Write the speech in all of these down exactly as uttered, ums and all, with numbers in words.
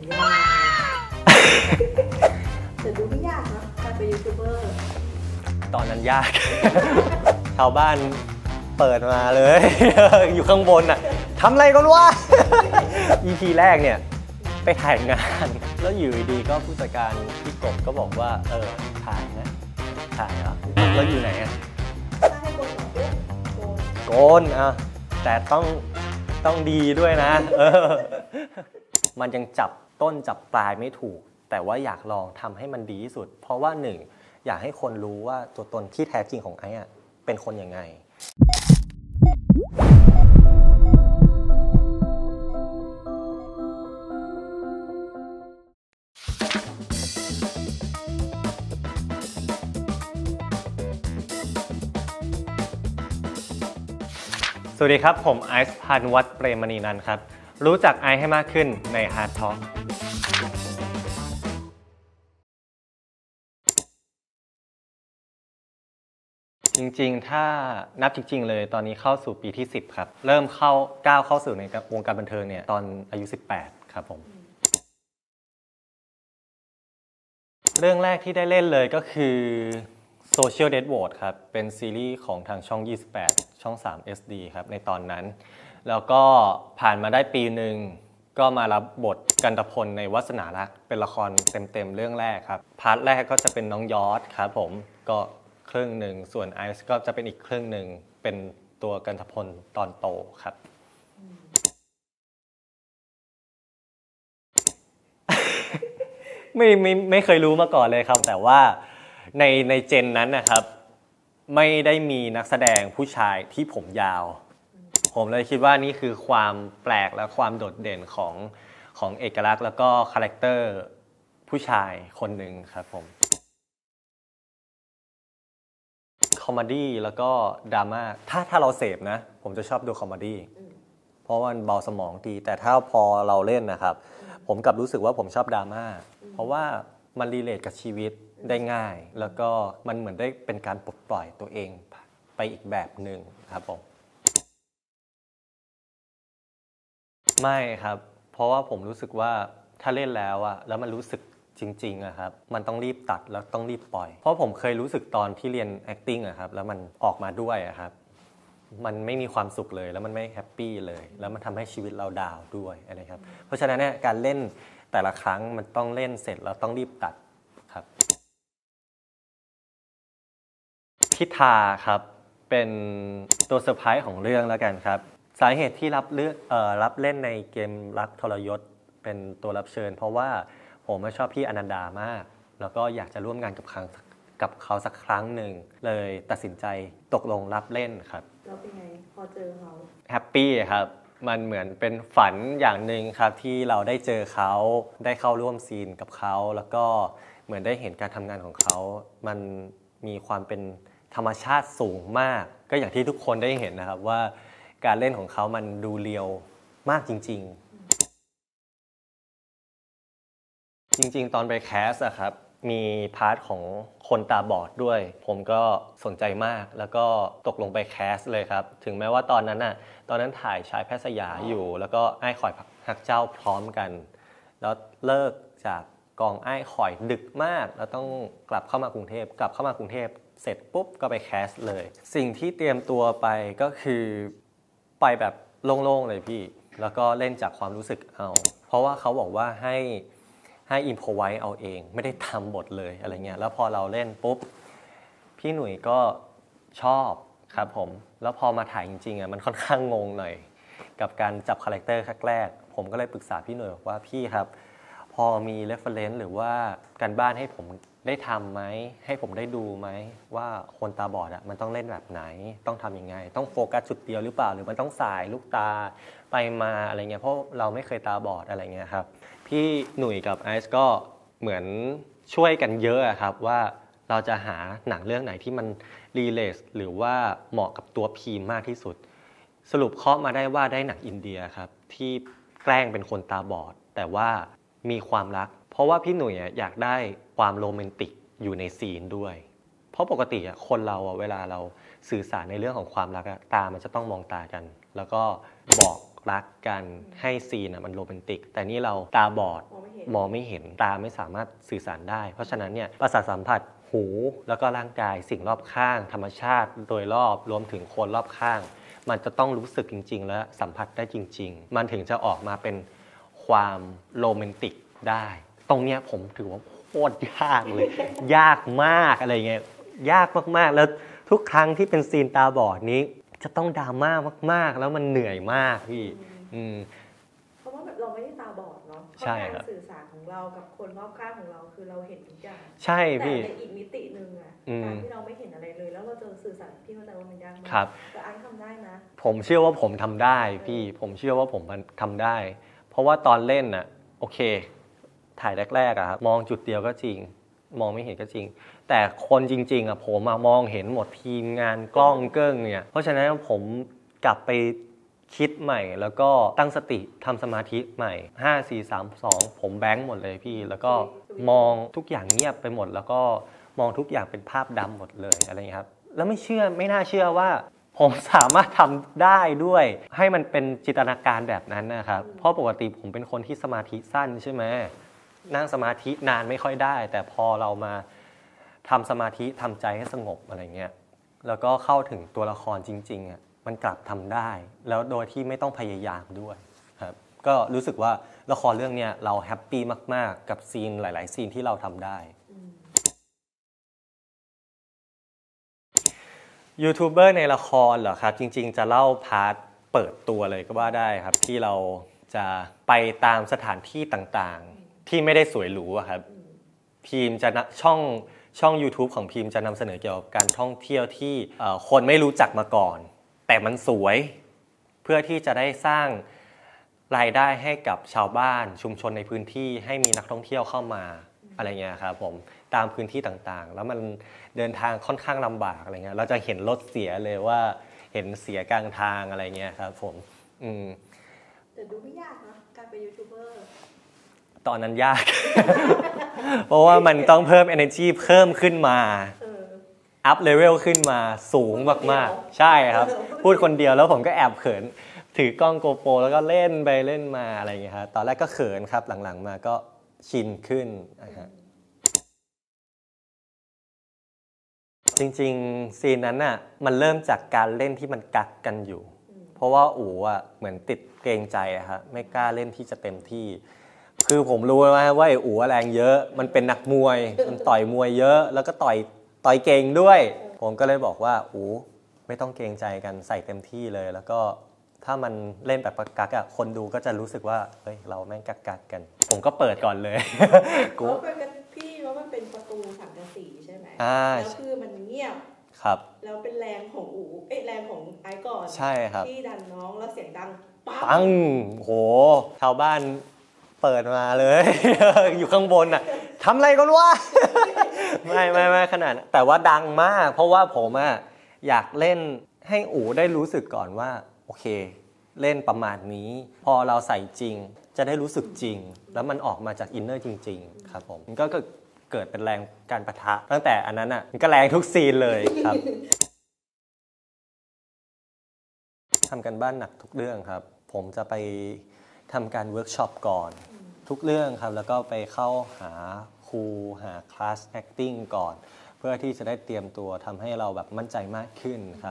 ยากแต่ดูไม่ยากนะการเป็นยูทูบเบอร์ตอนนั้นยาก ชาวบ้านเปิดมาเลย อยู่ข้างบนอ่ะทำอะไรกันวะ อี พี แรกเนี่ยไปถ่ายงานแล้วอยู่ดีก็ผู้จัดการพี่กบก็บอกว่าเออถ่ายนะถ่ายเหรอแล้วอยู่ไหนอ่ะถ้าให้โกนก่อนโกนโกนอ่ะแต่ต้องต้องดีด้วยนะเออมันยังจับต้นจับปลายไม่ถูกแต่ว่าอยากลองทำให้มันดีที่สุดเพราะว่าหนึ่งอยากให้คนรู้ว่าตัวตนที่แท้จริงของไอ้อะเป็นคนยังไงสวัสดีครับผมไอซ์พานุวัฒน์เปรมมณีนันท์ครับรู้จักไอซ์ให้มากขึ้นใน Hard Talk จริงๆถ้านับจริงๆเลยตอนนี้เข้าสู่ปีที่สิบครับเริ่มเข้าก้าวเข้าสู่ในวงการบันเทิงเนี่ยตอนอายุสิบแปดครับผมเรื่องแรกที่ได้เล่นเลยก็คือ Social Death Vote ครับเป็นซีรีส์ของทางช่องยี่สิบแปดช่องสาม เอส ดี ครับในตอนนั้นแล้วก็ผ่านมาได้ปีหนึ่งก็มารับบทกันตพลในวาสนารักเป็นละครเต็มๆเรื่องแรกครับพาร์ทแรกก็จะเป็นน้องยอดครับผมก็ครึ่งหนึ่งส่วนไอซ์ก็จะเป็นอีกครึ่งหนึ่งเป็นตัวกันตพลตอนโตครับ ไม่ไม่ไม่เคยรู้มาก่อนเลยครับแต่ว่าในในเจนนั้นนะครับไม่ได้มีนักแสดงผู้ชายที่ผมยาวผมเลยคิดว่านี่คือความแปลกและความโดดเด่นของของเอกลักษณ์แล้วก็คาแรคเตอร์ผู้ชายคนหนึ่งครับผมคอมเมดี้แล้วก็ดราม่าถ้าถ้าเราเสพนะผมจะชอบดูคอมเมดี้เพราะมันเบาสมองดีแต่ถ้าพอเราเล่นนะครับผมกลับรู้สึกว่าผมชอบดราม่าเพราะว่ามันรีเลทกับชีวิตได้ง่ายแล้วก็มันเหมือนได้เป็นการปลดปล่อยตัวเองไปอีกแบบหนึ่งครับผมไม่ครับเพราะว่าผมรู้สึกว่าถ้าเล่นแล้วอะแล้วมันรู้สึกจริงๆอะครับมันต้องรีบตัดแล้วต้องรีบปล่อยเพราะผมเคยรู้สึกตอนที่เรียน acting อะครับแล้วมันออกมาด้วยอะครับมันไม่มีความสุขเลยแล้วมันไม่แฮปปี้เลยแล้วมันทำให้ชีวิตเราดาวด้วยอะไรครับเพราะฉะนั้นเนี่ยการเล่นแต่ละครั้งมันต้องเล่นเสร็จแล้วต้องรีบตัดครับพิธาครับเป็นตัวเซอร์ไพรส์ของเรื่องแล้วกันครับสาเหตุที่รับเลือกเอ่อรับเล่นในเกมรักทรยศเป็นตัวรับเชิญเพราะว่าผมชอบพี่อนันดามากแล้วก็อยากจะร่วมงานกับเขากับเขาสักครั้งหนึ่งเลยตัดสินใจตกลงรับเล่นครับแล้วเป็นไงพอเจอเขาแฮปปี้ครับมันเหมือนเป็นฝันอย่างหนึ่งครับที่เราได้เจอเขาได้เข้าร่วมซีนกับเขาแล้วก็เหมือนได้เห็นการทำงานของเขามันมีความเป็นธรรมชาติสูงมากก็อย่างที่ทุกคนได้เห็นนะครับว่าการเล่นของเขามันดูเรียวมากจริงๆจริงๆตอนไปแคสอะครับมีพาร์ทของคนตาบอดด้วยผมก็สนใจมากแล้วก็ตกลงไปแคสเลยครับถึงแม้ว่าตอนนั้นน่ะตอนนั้นถ่ายชายแพทย์สยาอยู่แล้วก็ไอ้ข่อยฮักเจ้าพร้อมกันแล้วเลิกจากกองไอ้ข่อยดึกมากแล้วต้องกลับเข้ามากรุงเทพกลับเข้ามากรุงเทพเสร็จปุ๊บก็ไปแคสเลยสิ่งที่เตรียมตัวไปก็คือไปแบบโล่งๆเลยพี่แล้วก็เล่นจากความรู้สึกเอาเพราะว่าเขาบอกว่าให้ให้อิมพอไว้เอาเองไม่ได้ทำบทเลยอะไรเงี้ยแล้วพอเราเล่นปุ๊บพี่หนุ่ยก็ชอบครับผมแล้วพอมาถ่ายจริงๆอ่ะมันค่อนข้างงงหน่อยกับการจับคาแรคเตอร์ครั้งแรกผมก็เลยปรึกษาพี่หนุ่ยว่าพี่ครับพอมี reference หรือว่าการบ้านให้ผมได้ทำไหมให้ผมได้ดูไหมว่าคนตาบอดอ่ะมันต้องเล่นแบบไหนต้องทำยังไงต้องโฟกัสจุดเดียวหรือเปล่าหรือมันต้องสายลูกตาไปมาอะไรเงี้ยเพราะเราไม่เคยตาบอดอะไรเงี้ยครับพี่หนุ่ยกับไอซ์ก็เหมือนช่วยกันเยอะครับว่าเราจะหาหนังเรื่องไหนที่มันรีเลทหรือว่าเหมาะกับตัวพีมมากที่สุดสรุปเคาะมาได้ว่าได้หนังอินเดียครับที่แกล้งเป็นคนตาบอดแต่ว่ามีความรักเพราะว่าพี่หนุ่ยอยากได้ความโรแมนติกอยู่ในซีนด้วยเพราะปกติคนเราเวลาเราสื่อสารในเรื่องของความรักตามันจะต้องมองตากันแล้วก็บอกรักกันให้ซีนมันโรแมนติกแต่นี่เราตาบอดมองไม่เห็นมองไม่เห็นตาไม่สามารถสื่อสารได้เพราะฉะนั้นเนี่ยประสาทสัมผัสหูแล้วก็ร่างกายสิ่งรอบข้างธรรมชาติโดยรอบรวมถึงคนรอบข้างมันจะต้องรู้สึกจริงๆและสัมผัสได้จริงๆมันถึงจะออกมาเป็นความโรแมนติกได้ตรงเนี้ยผมถือว่าโคตรยากเลย ยากมากอะไรเงี้ยยากมากๆแล้วทุกครั้งที่เป็นซีนตาบอดนี้จะต้องดราม่ามากๆแล้วมันเหนื่อยมากพี่อืมเพราะว่าแบบเราไม่ได้ตาบอดเนาะใช่ครับการสื่อสารของเรากับคนรอบข้างของเราคือเราเห็นทุกอย่างใช่พี่แต่ในอีกมิติหนึ่งอะอืมการที่เราไม่เห็นอะไรเลย แล้วเราจะสื่อสารพี่เข้าใจว่ามันยากมากครับแต่อันทำได้นะผมเชื่อว่าผมทำได้พี่ผมเชื่อว่าผมทำได้ เพราะว่าตอนเล่นน่ะโอเค ถ่ายแรกๆอะครับมองจุดเดียวก็จริง มองไม่เห็นก็จริง แต่คนจริงๆอะผมมามองเห็นหมดทีมงานกล้องเกิ้งเนี่ยเพราะฉะนั้นผมกลับไปคิดใหม่ แล้วก็ตั้งสติทำสมาธิใหม่ห้า สี่ สาม สองผมแบงค์หมดเลยพี่แล้วก็มองทุกอย่างเงียบไปหมด แล้วก็มองทุกอย่างเป็นภาพดำหมดเลยอะไรอย่างเงี้ยครับแล้วไม่เชื่อไม่น่าเชื่อว่าผมสามารถทำได้ด้วยให้มันเป็นจินตนาการแบบนั้นนะครับเพราะปกติผมเป็นคนที่สมาธิสั้นใช่ไหมนั่งสมาธินานไม่ค่อยได้ แต่พอเรามาทำสมาธิทำใจให้สงบอะไรเงี้ยแล้วก็เข้าถึงตัวละครจริงๆอ่ะมันกลับทำได้แล้วโดยที่ไม่ต้องพยายามด้วยครับก็รู้สึกว่าละครเรื่องเนี้ยเราแฮปปี้มากๆกับซีนหลายๆซีนที่เราทำได้ยูทูบเบอร์ในละครเหรอครับจริงๆจะเล่าพาร์ทเปิดตัวเลยก็ว่าได้ครับที่เราจะไปตามสถานที่ต่างๆที่ไม่ได้สวยหรูอะครับพีมจะช่องช่อง YouTube ของพีมจะนำเสนอเกี่ยวกับการท่องเที่ยวที่คนไม่รู้จักมาก่อนแต่มันสวยเพื่อที่จะได้สร้างรายได้ให้กับชาวบ้านชุมชนในพื้นที่ให้มีนักท่องเที่ยวเข้ามาอะไรเงี้ยครับผมตามพื้นที่ต่างๆแล้วมันเดินทางค่อนข้างลำบากอะไรเงี้ยเราจะเห็นรถเสียเลยว่าเห็นเสียกลางทางอะไรเงี้ยครับผมอืมแต่ดูไม่ยากนะการเป็นยูทูบเบอร์ตอนนั้นยาก เพราะว่ามันต้องเพิ่ม energy เพิ่มขึ้นมาอัพเลเวลขึ้นมาสูงมากๆใช่ครับพูดคนเดียวแล้วผมก็แอบเขินถือกล้องโกโปรแล้วก็เล่นไปเล่นมาอะไรอย่างเงี้ยครับตอนแรกก็เขินครับหลังๆมาก็ชินขึ้นนะฮะจริงๆซีนนั้นน่ะมันเริ่มจากการเล่นที่มันกักกันอยู่เพราะว่าอู๋อ่ะเหมือนติดเกรงใจอะครับไม่กล้าเล่นที่จะเต็มที่คือผมรู้ว่าว่าอู๋แรงเยอะมันเป็นนักมวยมันต่อยมวยเยอะแล้วก็ต่อยต่อยเก่งด้วยผมก็เลยบอกว่าอู๋ไม่ต้องเกรงใจกันใส่เต็มที่เลยแล้วก็ถ้ามันเล่นแบบกักอะคนดูก็จะรู้สึกว่าเฮ้ยเราแม่งกักกักกันผมก็เปิดก่อนเลยกูเป็นพี่ว่ามันเป็นประตูสังกะสีใช่ไหมแล้วคือมันเงียบครับแล้วเป็นแรงของอู๋เอ้ยแรงของไอ้ก่อนใช่ครับที่ดันน้องแล้วเสียงดังปังโหชาวบ้านเปิดมาเลย อยู่ข้างบนอ่ะทำอะไรกันวะ ไม่ไม่ไม่ขนาดแต่ว่าดังมากเพราะว่าผมอ่ะอยากเล่นให้อู๋ได้รู้สึกก่อนว่าโอเคเล่นประมาณนี้พอเราใส่จริงจะได้รู้สึกจริงแล้วมันออกมาจากอินเนอร์จริงๆครับผมก็เกิดเป็นแรงการปะทะตั้งแต่อันนั้นอ่ะมันก็แรงทุกซีนเลยครับ ทำกันบ้านหนักทุกเรื่องครับผมจะไปทำการเวิร์กช็อปก่อนทุกเรื่องครับแล้วก็ไปเข้าหาครูหาคลาส acting ก่อนเพื่อที่จะได้เตรียมตัวทำให้เราแบบมั่นใจมากขึ้นครับ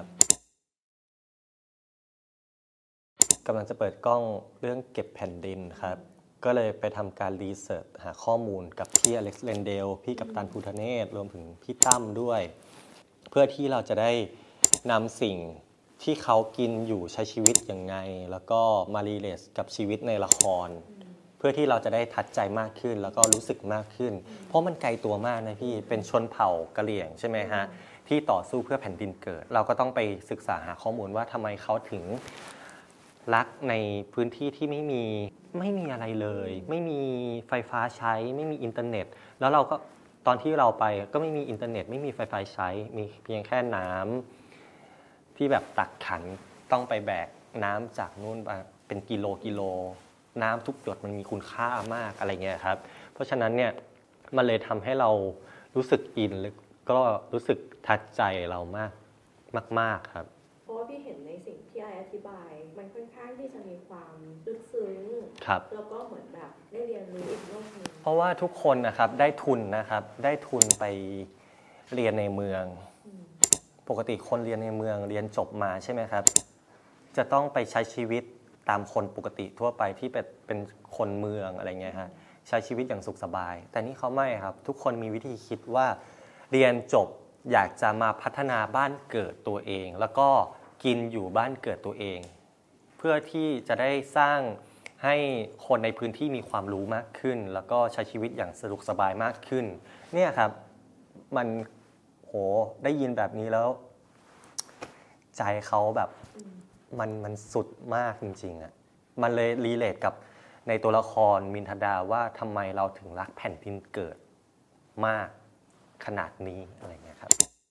กำลังจะเปิดกล้องเรื่องเก็บแผ่นดินครับก็เลยไปทำการรีเสิร์ชหาข้อมูลกับพี่อเล็กซ์เรนเดลพี่กัปตันภูทะเนศรวมถึงพี่ตั้มด้วยเพื่อที่เราจะได้นำสิ่งที่เขากินอยู่ใช้ชีวิตยังไงแล้วก็มารีเลทกับชีวิตในละครเพื่อที่เราจะได้ทัดใจมากขึ้นแล้วก็รู้สึกมากขึ้นเพราะมันไกลตัวมากนะพี่เป็นชนเผ่ากะเหรี่ยงใช่ไหมฮะที่ต่อสู้เพื่อแผ่นดินเกิดเราก็ต้องไปศึกษาหาข้อมูลว่าทำไมเขาถึงรักในพื้นที่ที่ไม่มีไม่มีอะไรเลยไม่มีไฟฟ้าใช้ไม่มีอินเทอร์เน็ตแล้วเราก็ตอนที่เราไปก็ไม่มีอินเทอร์เน็ตไม่มีไฟฟ้าใช้มีเพียงแค่น้ำที่แบบตักขันต้องไปแบกน้ำจากนู่นมาเป็นกิโลกิโลน้ำทุกหยดมันมีคุณค่ามากอะไรเงี้ยครับเพราะฉะนั้นเนี่ยมันเลยทำให้เรารู้สึกอินแล้วก็รู้สึกทัดใจเรามากมากๆครับเพราะว่าพี่เห็นในสิ่งที่ไออธิบายมันค่อนข้างที่จะมีความลึกซึ้งแล้วก็เหมือนแบบได้เรียนรู้อีกโลกหนึ่งเพราะว่าทุกคนนะครับได้ทุนนะครับได้ทุนไปเรียนในเมืองปกติคนเรียนในเมืองเรียนจบมาใช่ไหมครับจะต้องไปใช้ชีวิตตามคนปกติทั่วไปที่เป็นเป็นคนเมืองอะไรเงี้ยฮะใช้ชีวิตอย่างสุขสบายแต่นี่เขาไม่ครับทุกคนมีวิธีคิดว่าเรียนจบอยากจะมาพัฒนาบ้านเกิดตัวเองแล้วก็กินอยู่บ้านเกิดตัวเองเพื่อที่จะได้สร้างให้คนในพื้นที่มีความรู้มากขึ้นแล้วก็ใช้ชีวิตอย่างสะดวกสบายมากขึ้นเนี่ยครับมันโหได้ยินแบบนี้แล้วใจเขาแบบมันมันสุดมากจริงๆอ่ะมันเลยรีเลทกับในตัวละครมินทดาว่าทำไมเราถึงรักแผ่นดินเกิดมากขนาดนี้อะไรเงี้ยครับ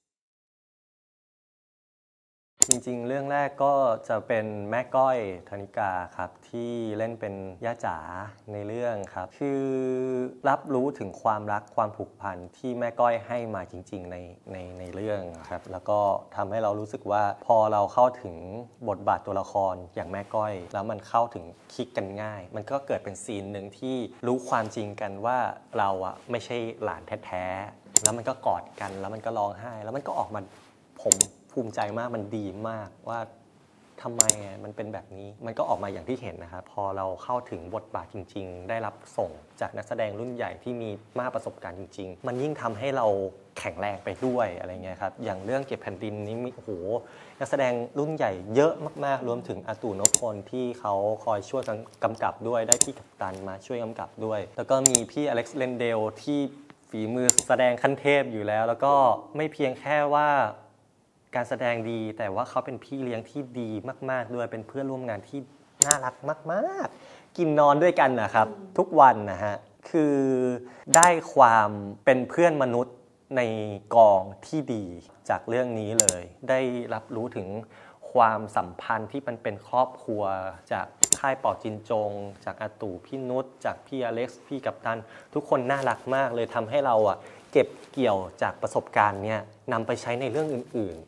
จริงๆเรื่องแรกก็จะเป็นแม่ก้อยธนิกาครับที่เล่นเป็นย่าจ๋าในเรื่องครับคือรับรู้ถึงความรักความผูกพันที่แม่ก้อยให้มาจริงๆในในในเรื่องครับแล้วก็ทำให้เรารู้สึกว่าพอเราเข้าถึงบทบาทตัวละครอย่างแม่ก้อยแล้วมันเข้าถึงคลิกกันง่ายมันก็เกิดเป็นซีนหนึ่งที่รู้ความจริงกันว่าเราอะไม่ใช่หลานแท้ๆแล้วมันก็กอดกันแล้วมันก็ร้องไห้แล้วมันก็ออกมาผมภูมิใจมากมันดีมากว่าทำไมมันเป็นแบบนี้มันก็ออกมาอย่างที่เห็นนะครับพอเราเข้าถึงบทบาทจริงๆได้รับส่งจากนักแสดงรุ่นใหญ่ที่มีมากประสบการณ์จริงๆมันยิ่งทำให้เราแข็งแรงไปด้วยอะไรเงี้ยครับอย่างเรื่องเก็บแผ่นดินนี้มีโอ้โหนักแสดงรุ่นใหญ่เยอะมากๆรวมถึงอาตู่นพพลที่เขาคอยช่วยกำกับด้วยได้พี่กัปตันมาช่วยกำกับด้วยแล้วก็มีพี่อเล็กซ์เลนเดลที่ฝีมือแสดงขั้นเทพอยู่แล้วแล้วก็ไม่เพียงแค่ว่าการแสดงดีแต่ว่าเขาเป็นพี่เลี้ยงที่ดีมากๆด้วยเป็นเพื่อนร่วมงานที่น่ารักมากๆกินนอนด้วยกันนะครับทุกวันนะฮะคือได้ความเป็นเพื่อนมนุษย์ในกองที่ดีจากเรื่องนี้เลยได้รับรู้ถึงความสัมพันธ์ที่มันเป็นครอบครัวจากค่ายป่อจินจงจากอาตู่พี่นุชจากพี่อเล็กซ์พี่กัปตันทุกคนน่ารักมากเลยทำให้เราอ่ะเก็บเกี่ยวจากประสบการณ์เนี้ยนำไปใช้ในเรื่องอื่นๆ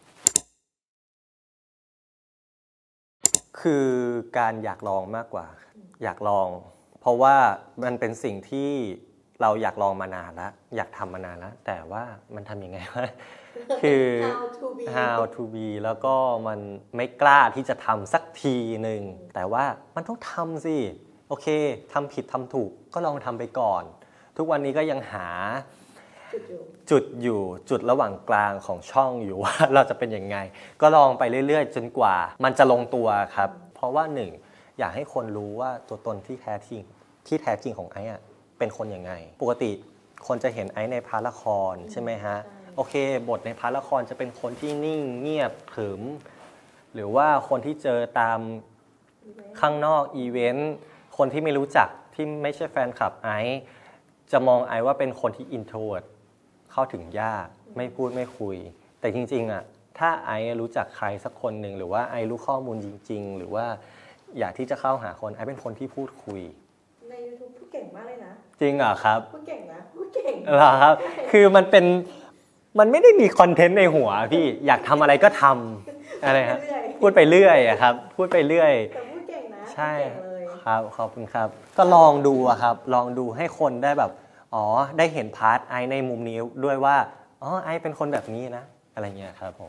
คือการอยากลองมากกว่าอยากลองเพราะว่ามันเป็นสิ่งที่เราอยากลองมานานแล้วอยากทำมานานแล้วแต่ว่ามันทำยังไงวะคือ how to be how to be แล้วก็มันไม่กล้าที่จะทำสักทีหนึ่งแต่ว่ามันต้องทำสิโอเคทำผิดทำถูกก็ลองทำไปก่อนทุกวันนี้ก็ยังหาจุดอยู่จุดระหว่างกลางของช่องอยู่ว่าเราจะเป็นยังไงก็ลองไปเรื่อยๆจนกว่ามันจะลงตัวครับเพราะว่าหนึ่งอยากให้คนรู้ว่าตัวตนที่แท้จริงที่แท้จริงของไอ้อะเป็นคนยังไงปกติคนจะเห็นไอ้ในพาร์ทละครใช่ไหมฮะโอเคบทในพาร์ทละครจะเป็นคนที่นิ่งเงียบขรึมหรือว่าคนที่เจอตามข้างนอกอีเวนต์คนที่ไม่รู้จักที่ไม่ใช่แฟนคลับไอ้จะมองไอ้ว่าเป็นคนที่ introvert เข้าถึงยากไม่พูดไม่คุยแต่จริงๆอ่ะถ้าไอ้รู้จักใครสักคนหนึ่งหรือว่าไอ้รู้ข้อมูลจริงๆหรือว่าอยากที่จะเข้าหาคนไอ้เป็นคนที่พูดคุยใน YouTube พูดเก่งมากเลยนะจริงเหรอครับพูดเก่งนะพูดเก่งเหรอครับคือมันเป็นมันไม่ได้มีคอนเทนต์ในหัวพี่อยากทำอะไรก็ทำอะไรครับพูดไปเรื่อยอะครับพูดไปเรื่อยแต่พูดเก่งนะใช่ครับขอบคุณครับก็ลองดูอะครับลองดูให้คนได้แบบอ๋อได้เห็นพาร์ทไอในมุมนี้ด้วยว่าอ๋อไอเป็นคนแบบนี้นะอะไรเงี้ยครับผม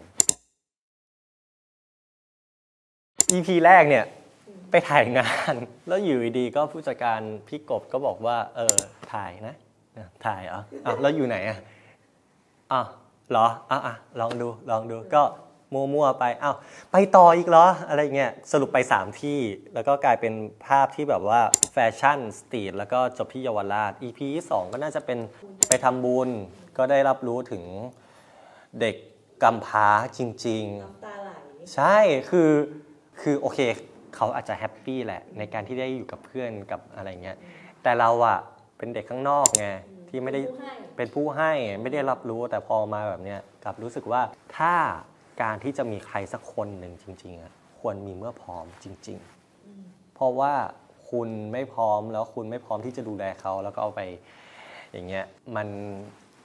อี พี แรกเนี่ยไปถ่ายงานแล้วอยู่ดีก็ผู้จัดการพี่กบก็บอกว่าเออถ่ายนะถ่ายเหรออ้าวแล้วอยู่ไหนอ่ะอ้าวเหรออ้าวลองดูลองดูก็มั่วๆไปอ้าวไปต่ออีกเหรออะไรเงี้ยสรุปไปสามที่แล้วก็กลายเป็นภาพที่แบบว่าแฟชั่นสตรีทแล้วก็จบที่เยาวราช อี พี ที่สองก็น่าจะเป็นไปทำบุญก็ได้รับรู้ถึงเด็กกำพร้าจริงๆน้ำตาไหลใช่คือคือโอเคเขาอาจจะแฮปปี้แหละในการที่ได้อยู่กับเพื่อนกับอะไรเงี้ยแต่เราอะเป็นเด็กข้างนอกไงที่ไม่ได้เป็นผู้ให้ไม่ได้รับรู้แต่พอมาแบบเนี้ยกลับรู้สึกว่าถ้าการที่จะมีใครสักคนหนึ่งจริงๆอะควรมีเมื่อพร้อมจริงๆเพราะว่าคุณไม่พร้อมแล้วคุณไม่พร้อมที่จะดูแลเขาแล้วก็เอาไปอย่างเงี้ยมันผ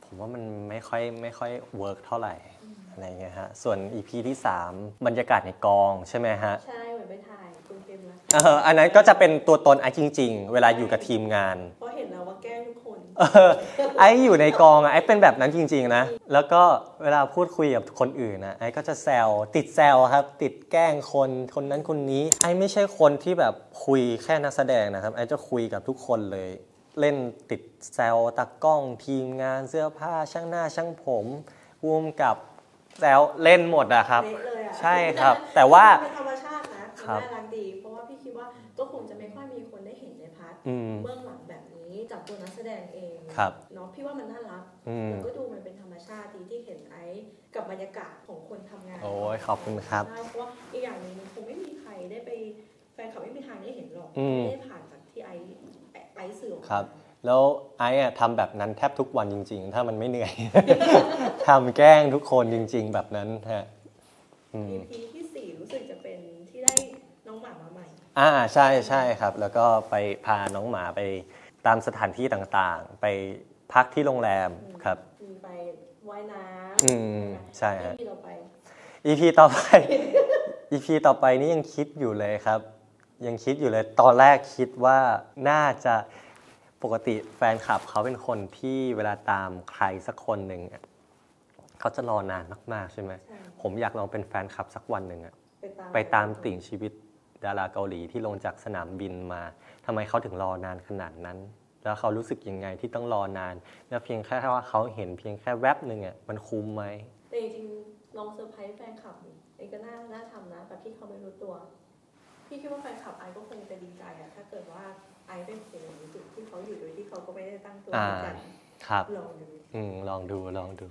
ผมว่ามันไม่ค่อยไม่ค่อยเวิร์กเท่าไหร่อะไรเงี้ยฮะส่วน อี พี ที่สามบรรยากาศในกองใช่ไหมฮะใช่เหมือนไปถ่ายคุณเกมนะเอออันนั้นก็จะเป็นตัวตนไอ้จริงๆเวลาอยู่กับทีมงานเพราะเห็นแล้วว่าแกล้งทุกคนเออไอ้อยู่ในกองไอ้เป็นแบบนั้นจริงๆนะแล้วก็เวลาพูดคุยกับคนอื่นนะไอ้ก็จะแซวติดแซวครับติดแกล้งคนคนนั้นคนนี้ไอ้ไม่ใช่คนที่แบบคุยแค่นักแสดงนะครับไอ้จะคุยกับทุกคนเลยเล่นติดแซวตากล้องทีมงานเสื้อผ้าช่างหน้าช่างผมร่วมกับแซวเล่นหมดอะครับใช่ครับแต่ว่าเป็นธรรมชาตินะน่ารักดีเพราะว่าพี่คิดว่าก็คงจะไม่ค่อยมีคนได้เห็นในพาร์ทเบื้องหลังแบบนี้จากตัวนักแสดงเองเนาะพี่ว่ามันน่ารักแล้วก็ดูมันเป็นธรรมชาติดีที่เห็นไอ้กับบรรยากาศของคนทำงานโอ้ยขอบคุณครับเพราะว่าอีกอย่างนึงคงไม่มีใครได้ไปแฟนคลับไม่มีทางได้เห็นหรอกไม่ได้ผ่านจากที่ไอ้ไอ้สื่อครับแล้วไอ้อะทำแบบนั้นแทบทุกวันจริงๆถ้ามันไม่เหนื่อย ทำแกล้งทุกคนจริงๆแบบนั้นฮะอี พี ที่สี่รู้สึกจะเป็นที่ได้น้องหมามาใหม่อ่าใช่ใช่ครับแล้วก็ไปพาน้องหมาไปตามสถานที่ต่างๆไปพักที่โรงแรมครับมีไปว่ายน้ำอืมใช่ฮะอี พี ต่อไปอี พี ต่อไป อี พี ต่อไปนี่ยังคิดอยู่เลยครับยังคิดอยู่เลยตอนแรกคิดว่าน่าจะปกติแฟนคลับเขาเป็นคนที่เวลาตามใครสักคนหนึ่งเขาจะรอนานมากๆใช่ไหมผมอยากลองเป็นแฟนคลับสักวันหนึ่งอะไปตามติ่งชีวิตดาราเกาหลีที่ลงจากสนามบินมาทำไมเขาถึงรอนานขนาดนั้นแล้วเขารู้สึกยังไงที่ต้องรอนานแล้วเพียงแค่ว่าเขาเห็นเพียงแค่แวบหนึ่งอะมันคุ้มไหมแต่จริงๆลองเซอร์ไพรส์แฟนคลับเองก็น่าน่าทำนะแบบที่เขาไม่รู้ตัวพี่คิดว่าแฟนคลับไอก็คงจะดีใจอะถ้าเกิดว่าไอเป็นคนในจุดที่เขาอยู่โดยที่เขาก็ไม่ได้ตั้งตัวกันครับลองดูอืมลองดูลองดู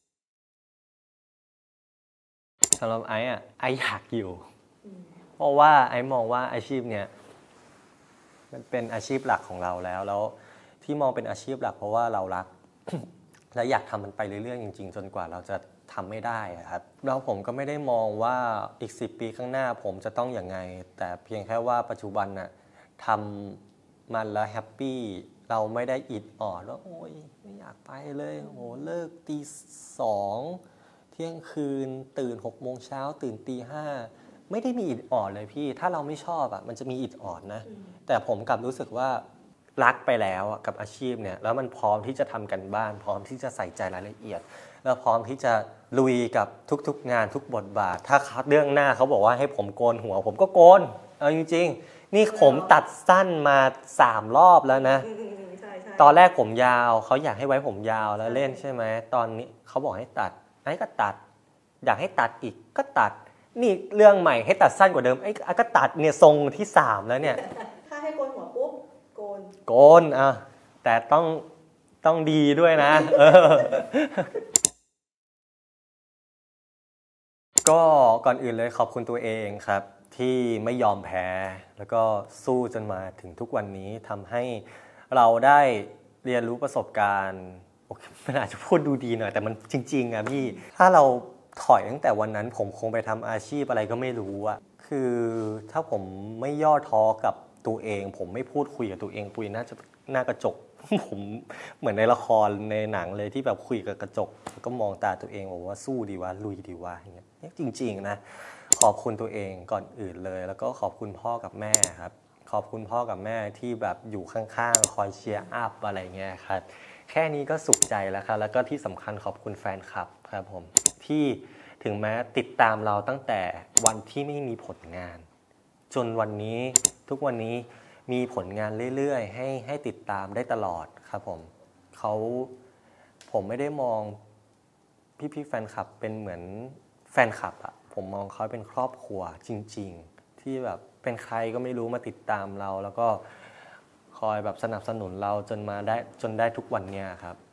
สำหรับไอ้อะไอ้อยากอยู่เพราะว่าไอ้มองว่าอาชีพเนี้ยมันเป็นอาชีพหลักของเราแล้วแล้วที่มองเป็นอาชีพหลักเพราะว่าเรารัก และอยากทำมันไปเรื่อยๆจริงๆจนกว่าเราจะทำไม่ได้ครับแล้วผมก็ไม่ได้มองว่าอีกสิบปีข้างหน้าผมจะต้องอย่างไงแต่เพียงแค่ว่าปัจจุบันน่ะทำมันแล้วแฮปปี้เราไม่ได้อิดออดว่าโอ๊ยไม่อยากไปเลยโอ้โหเลิกตีสองเที่ยงคืนตื่นหกโมงเช้าตื่นตีห้าไม่ได้มีอิดออดเลยพี่ถ้าเราไม่ชอบอ่ะมันจะมีอิดออดนะแต่ผมกลับรู้สึกว่ารักไปแล้วกับอาชีพเนี่ยแล้วมันพร้อมที่จะทำกันบ้านพร้อมที่จะใส่ใจรายละเอียดแล้วพร้อมที่จะลุยกับทุกๆงานทุกบทบาทถ้าเรื่องหน้าเขาบอกว่าให้ผมโกนหัวผมก็โกนเอาจริงๆนี่ผมตัดสั้นมาสามรอบแล้วนะตอนแรกผมยาวเขาอยากให้ไว้ผมยาวแล้วเล่นใช่ไหมตอนนี้เขาบอกให้ตัดไอ้ก็ตัดอยากให้ตัดอีกก็ตัดนี่เรื่องใหม่ให้ตัดสั้นกว่าเดิมไอ้ก็ตัดเนี่ยทรงที่สามแล้วเนี่ยถ้าให้โกนหัวปุ๊บโกนโกนอ่ะแต่ต้องต้องดีด้วยนะเออก็ก่อนอื่นเลยขอบคุณตัวเองครับที่ไม่ยอมแพ้แล้วก็สู้จนมาถึงทุกวันนี้ทำให้เราได้เรียนรู้ประสบการณ์มันอาจจะพูดดูดีหน่อยแต่มันจริงๆอะพี่ถ้าเราถอยตั้งแต่วันนั้นผมคงไปทำอาชีพอะไรก็ไม่รู้อะคือถ้าผมไม่ย่อท้อกับตัวเองผมไม่พูดคุยกับตัวเองคุยน่าจะหน้ากระจกผมเหมือนในละครในหนังเลยที่แบบคุยกับกระจกแล้วก็มองตาตัวเองบอกว่าสู้ดีวะลุยดีวะอย่างเงี้ยจริงๆนะขอบคุณตัวเองก่อนอื่นเลยแล้วก็ขอบคุณพ่อกับแม่ครับขอบคุณพ่อกับแม่ที่แบบอยู่ข้างๆคอยเชียร์อัพอะไรเงี้ยครับแค่นี้ก็สุขใจแล้วครับแล้วก็ที่สำคัญขอบคุณแฟนคลับครับผมที่ถึงแม้ติดตามเราตั้งแต่วันที่ไม่มีผลงานจนวันนี้ทุกวันนี้มีผลงานเรื่อยๆให้ให้ติดตามได้ตลอดครับผมเขาผมไม่ได้มองพี่ๆแฟนคลับเป็นเหมือนแฟนคลับอะผมมองเขาเป็นครอบครัวจริงๆที่แบบเป็นใครก็ไม่รู้มาติดตามเราแล้วก็คอยแบบสนับสนุนเราจนมาได้จนได้ทุกวันเนี้ยครับ